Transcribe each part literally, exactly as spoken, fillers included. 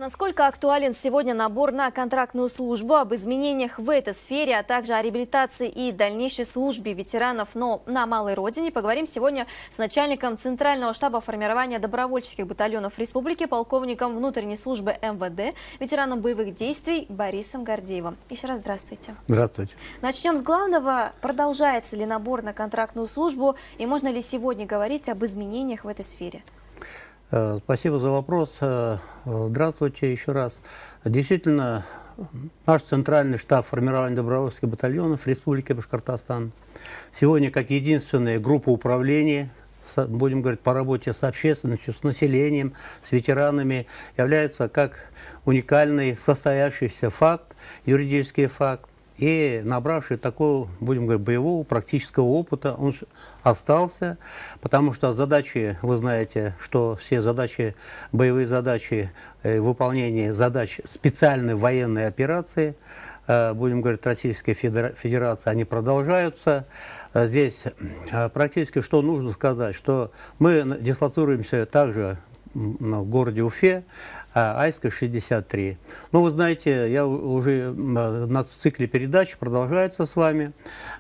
Насколько актуален сегодня набор на контрактную службу, об изменениях в этой сфере, а также о реабилитации и дальнейшей службе ветеранов, но на малой родине, поговорим сегодня с начальником Центрального штаба формирования добровольческих батальонов республики, полковником внутренней службы эм вэ дэ, ветераном боевых действий Борисом Гордеевым. Еще раз здравствуйте. Здравствуйте. Начнем с главного. Продолжается ли набор на контрактную службу и можно ли сегодня говорить об изменениях в этой сфере? Спасибо за вопрос. Здравствуйте еще раз. Действительно, наш Центральный штаб формирования добровольческих батальонов Республики Башкортостан сегодня как единственная группа управления, будем говорить, по работе с общественностью, с населением, с ветеранами, является как уникальный состоявшийся факт, юридический факт. И набравший такого, будем говорить, боевого, практического опыта, он остался, потому что задачи, вы знаете, что все задачи, боевые задачи, э, выполнение задач специальной военной операции, э, будем говорить, Российской Федерации, они продолжаются. Здесь э, практически что нужно сказать, что мы дислоцируемся также в городе Уфе, Айска шестьдесят три. Ну, вы знаете, я уже на цикле передач продолжается с вами.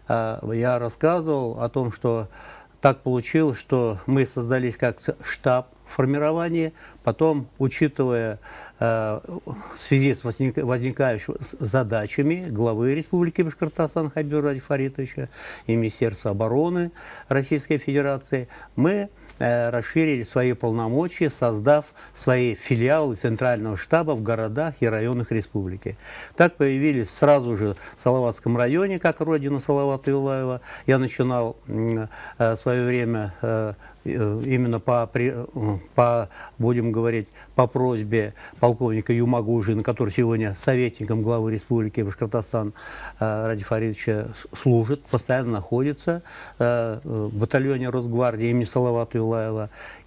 Я рассказывал о том, что так получилось, что мы создались как штаб формирования, потом, учитывая э, в связи с возникающими задачами главы Республики Башкортостан Хабиба Ради Фаритовича и Министерства обороны Российской Федерации, мы расширили свои полномочия, создав свои филиалы Центрального штаба в городах и районах республики. Так появились сразу же в Салаватском районе, как родина Салавата Юлаева. Я начинал в свое время именно по, по, будем говорить, по просьбе полковника Юмагужина, который сегодня советником главы Республики Башкортостан Ради Фаритовича служит, постоянно находится в батальоне Росгвардии имени Салавата Юлаева.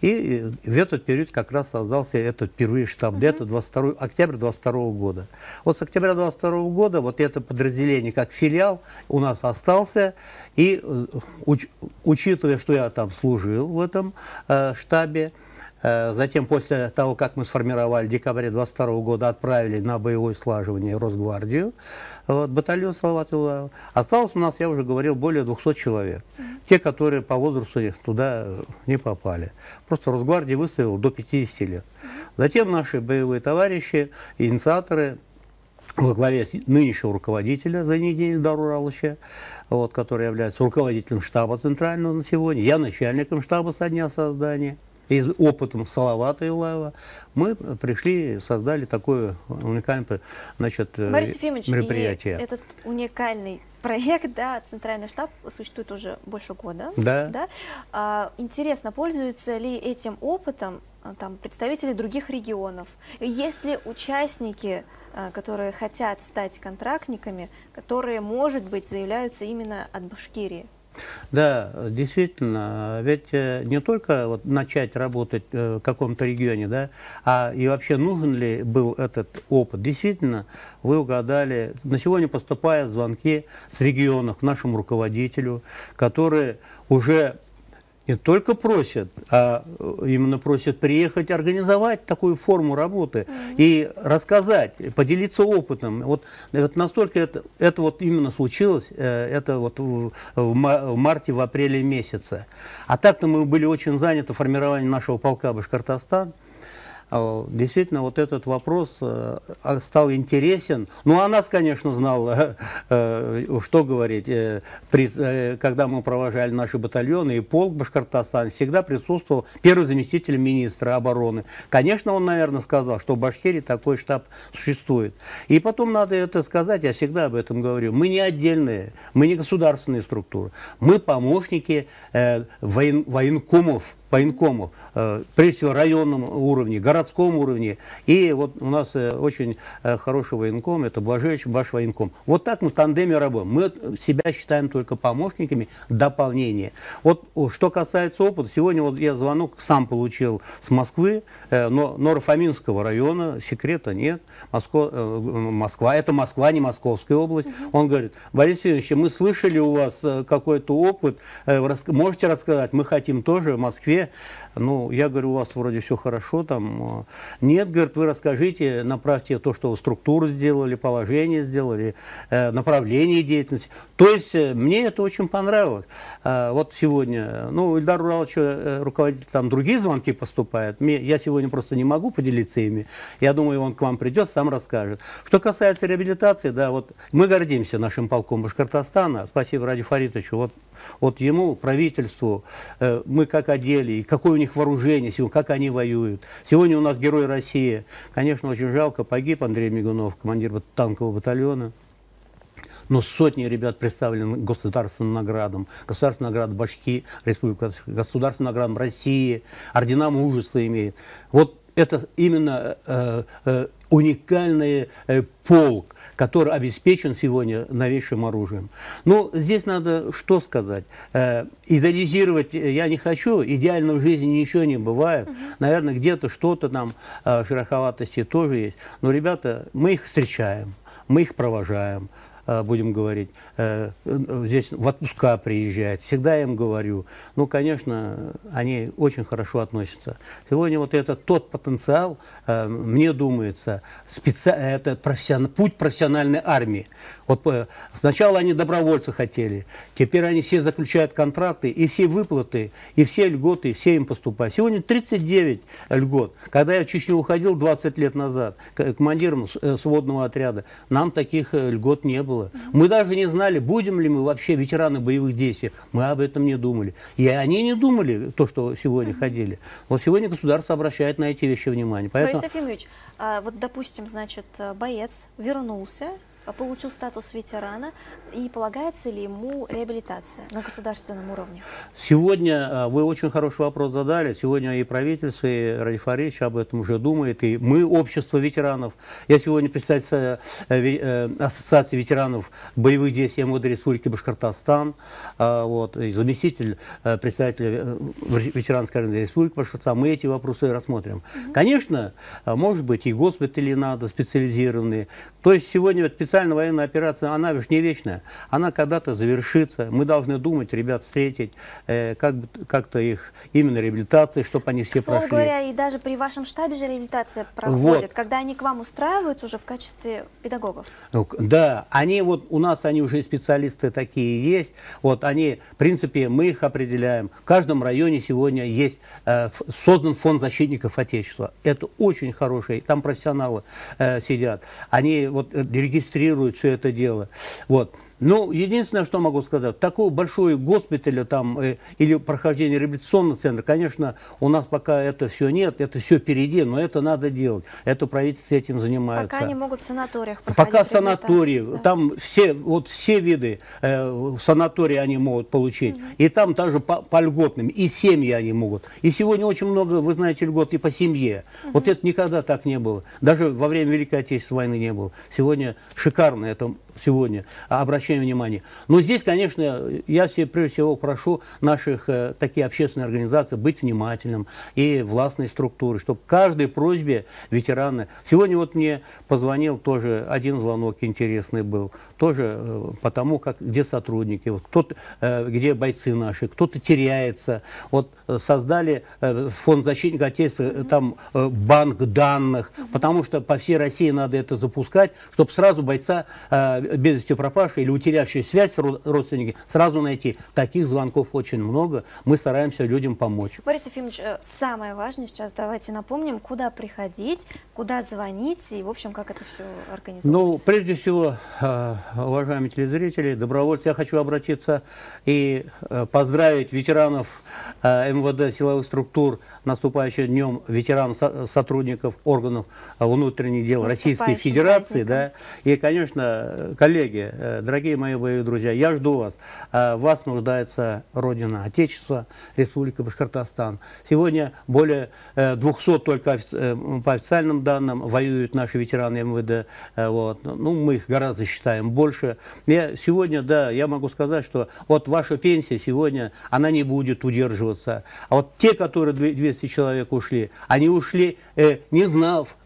И в этот период как раз создался этот впервые штаб, где-то октябрь двадцать второго года. Вот с октября двадцать второго года вот это подразделение как филиал у нас остался. И уч, учитывая, что я там служил в этом э, штабе, э, затем после того, как мы сформировали в декабре двадцать второго года, отправили на боевое слаживание Росгвардию, вот, батальон Салавата Юлаева, осталось у нас, я уже говорил, более двухсот человек. Mm-hmm. Те, которые по возрасту туда не попали. Просто Росгвардия выставила до пятидесяти лет. Mm-hmm. Затем наши боевые товарищи, инициаторы, во главе нынешнего руководителя Зайниддина Ильдара Ураловича, вот, который является руководителем штаба центрального на сегодня, я начальником штаба со дня создания, и с опытом Салавата Юлаева, мы пришли и создали такое уникальное, значит, Борис Ефимович, мероприятие. И этот уникальный проект, да, Центральный штаб существует уже больше года. Да. Да? А, интересно, пользуются ли этим опытом там, представители других регионов? Есть ли участники, которые хотят стать контрактниками, которые, может быть, заявляются именно от Башкирии? Да, действительно, ведь не только вот начать работать в каком-то регионе, да, а и вообще нужен ли был этот опыт. Действительно, вы угадали, на сегодня поступают звонки с регионов к нашему руководителю, которые уже не только просят, а именно просят приехать, организовать такую форму работы mm-hmm. и рассказать, поделиться опытом. Вот, вот настолько это, это вот именно случилось, это вот в, в марте, в апреле месяце. А так-то мы были очень заняты формированием нашего полка Башкортостан. Действительно, вот этот вопрос стал интересен. Ну, а нас, конечно, знала, что говорить, когда мы провожали наши батальоны, и полк Башкортостана всегда присутствовал первый заместитель министра обороны. Конечно, он, наверное, сказал, что в Башкирии такой штаб существует. И потом надо это сказать, я всегда об этом говорю. Мы не отдельные, мы не государственные структуры. Мы помощники воен, военкомов, военкомов, э, прежде всего районном уровне, городском уровне. И вот у нас э, очень э, хороший военком, это Блажевич, Баш военком. Вот так мы в тандеме работаем. Мы себя считаем только помощниками дополнения. Вот что касается опыта, сегодня вот я звонок сам получил с Москвы, э, но Новофоминского района, секрета нет, Москва, э, Москва, это Москва, не Московская область. Mm-hmm. Он говорит: Борис Ильич, мы слышали у вас какой-то опыт, э, рас, можете рассказать, мы хотим тоже в Москве Москве. Ну, я говорю, у вас вроде все хорошо там. Нет, говорит, вы расскажите, направьте то, что вы структуру сделали, положение сделали, э, направление деятельности. То есть э, мне это очень понравилось. Э, вот сегодня, ну, Ильдар Уралович, э, руководитель, там другие звонки поступают. Мне, я сегодня просто не могу поделиться ими. Я думаю, он к вам придет, сам расскажет. Что касается реабилитации, да, вот мы гордимся нашим полком Башкортостана. Спасибо Ради Фаритовичу. Вот, вот ему, правительству, э, мы как одели, и какое у них вооружение, сегодня, как они воюют. Сегодня у нас герой России. Конечно, очень жалко, погиб Андрей Мигунов, командир танкового батальона. Но сотни ребят представлены государственным наградам. Государственная награда Башки, Республика, государственная награда России, ордена мужества имеет. Вот это именно э, э, уникальный э, полк, который обеспечен сегодня новейшим оружием. Ну, здесь надо что сказать. Э, идеализировать я не хочу, идеально в жизни ничего не бывает. Угу. Наверное, где-то что-то там э, шероховатости тоже есть. Но, ребята, мы их встречаем, мы их провожаем. Будем говорить, здесь в отпуска приезжают, всегда я им говорю, ну, конечно, они очень хорошо относятся. Сегодня вот это тот потенциал, мне думается, специ... это профессион... путь профессиональной армии. Вот сначала они добровольцы хотели, теперь они все заключают контракты, и все выплаты, и все льготы, и все им поступают. Сегодня тридцать девять льгот. Когда я в Чечню уходил двадцать лет назад, командиром сводного отряда, нам таких льгот не было. Мы даже не знали, будем ли мы вообще ветераны боевых действий. Мы об этом не думали. И они не думали, то, что сегодня mm-hmm. ходили. Вот сегодня государство обращает на эти вещи внимание. Поэтому... Борис Ефимович, а вот, допустим, значит, боец вернулся, получил статус ветерана, и полагается ли ему реабилитация на государственном уровне? Сегодня вы очень хороший вопрос задали. Сегодня и правительство, и Ради Фаритович об этом уже думает, и мы, общество ветеранов. Я сегодня представитель Ассоциации ветеранов боевых действий МВД Республики Башкортостан, вот, и заместитель представителя ветеранской организации Республики Башкортостан. Мы эти вопросы рассмотрим. Угу. Конечно, может быть, и госпитали надо специализированные. То есть сегодня специальная Специальная военная операция, она ведь не вечная, она когда-то завершится. Мы должны думать, ребят встретить, э, как, как-то их именно реабилитации, чтобы они все К слову прошли. говоря, и даже при вашем штабе же реабилитация проходит, вот. Когда они к вам устраиваются уже в качестве педагогов. Да, они вот, у нас они уже специалисты такие есть, вот они, в принципе, мы их определяем. В каждом районе сегодня есть, э, создан фонд защитников Отечества. Это очень хороший, там профессионалы э, сидят. Они вот регистрируют все это дело. Вот. Ну, единственное, что могу сказать, такого большого госпиталя там, э, или прохождения реабилитационного центра, конечно, у нас пока это все нет, это все впереди, но это надо делать. Это правительство этим занимается. Пока они могут в санаториях проходить. Пока санатории, да. Там все, вот все виды э, в санатории они могут получить. Mm-hmm. И там также по, по льготным, и семьи они могут. И сегодня очень много, вы знаете, льгот и по семье. Mm-hmm. Вот это никогда так не было. Даже во время Великой Отечественной войны не было. Сегодня шикарно это сегодня обращение внимания. Но здесь, конечно, я все, прежде всего прошу наших э, такие общественные организации быть внимательным и властной структуры, чтобы к каждой просьбе ветераны... Сегодня вот мне позвонил тоже один звонок интересный был, тоже э, потому, как, где сотрудники, вот, кто-то, э, где бойцы наши, кто-то теряется. Вот э, создали э, фонд защитника Отечества, э, там э, банк данных, потому что по всей России надо это запускать, чтобы сразу бойца э, без вести пропавшие или утерявшие связь родственники сразу найти. Таких звонков очень много. Мы стараемся людям помочь. Борис Ефимович, самое важное сейчас давайте напомним, куда приходить, куда звонить и, в общем, как это все организовывать. Ну, прежде всего, уважаемые телезрители, добровольцы, я хочу обратиться и поздравить ветеранов МВД, силовых структур, наступающим днем ветеранов, сотрудников органов внутренних дел Российской Федерации. Да. И, конечно, коллеги, дорогие мои боевые друзья, я жду вас. Вас нуждается Родина, Отечество, Республика Башкортостан. Сегодня более двухсот только по официальным данным воюют наши ветераны МВД. Вот. Ну, мы их гораздо считаем больше. Я сегодня, да, я могу сказать, что вот ваша пенсия сегодня, она не будет удерживаться. А вот те, которые двести человек ушли, они ушли, э, не знав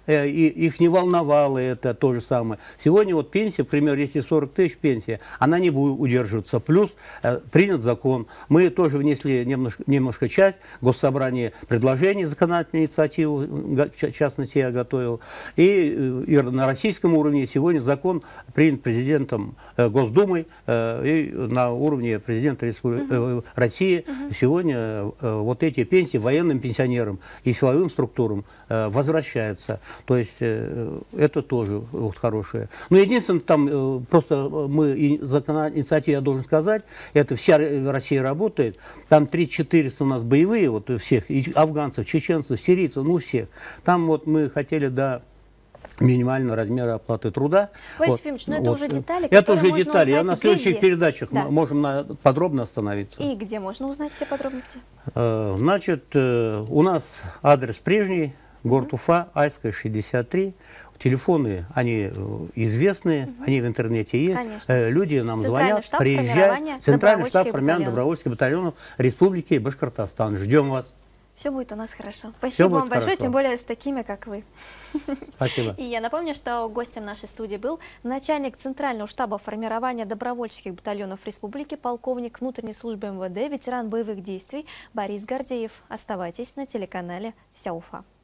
э, и их не волновало это то же самое. Сегодня вот пенсия, к примеру, если сорок тысяч пенсия, она не будет удерживаться. Плюс э, принят закон. Мы тоже внесли немножко, немножко часть госсобрания предложений, законодательной инициативы, в частности, я готовил. И, и на российском уровне сегодня закон принят президентом э, Госдумой, э, и на уровне президента Республики, э, России. Uh-huh. Сегодня э, вот эти пенсии военным пенсионерам и силовым структурам э, возвращаются. То есть э, это тоже вот, хорошее. Но единственное, там э, просто мы, и, законодательная инициатива, я должен сказать, это вся Россия работает. Там три тысячи четыреста у нас боевые, вот всех, и афганцев, чеченцев, сирийцев, ну всех. Там вот мы хотели до минимального размера оплаты труда. Борис вот, Ефимович, но вот. это уже детали, Это уже детали. А на следующих где? передачах да. мы можем на, подробно остановиться. И где можно узнать все подробности? Значит, у нас адрес прежний, город Уфа, Айская, шестьдесят три. Телефоны, они известные, угу. они в интернете есть. Конечно. Люди нам звонят, приезжают. Центральный штаб формирования добровольческих батальонов Республики Башкортостан. Ждем вас. Все будет у нас хорошо. Спасибо вам большое, хорошо. Тем более с такими, как вы. Спасибо. И я напомню, что гостем нашей студии был начальник Центрального штаба формирования добровольческих батальонов Республики, полковник внутренней службы эм вэ дэ, ветеран боевых действий Борис Гордеев. Оставайтесь на телеканале «Вся Уфа».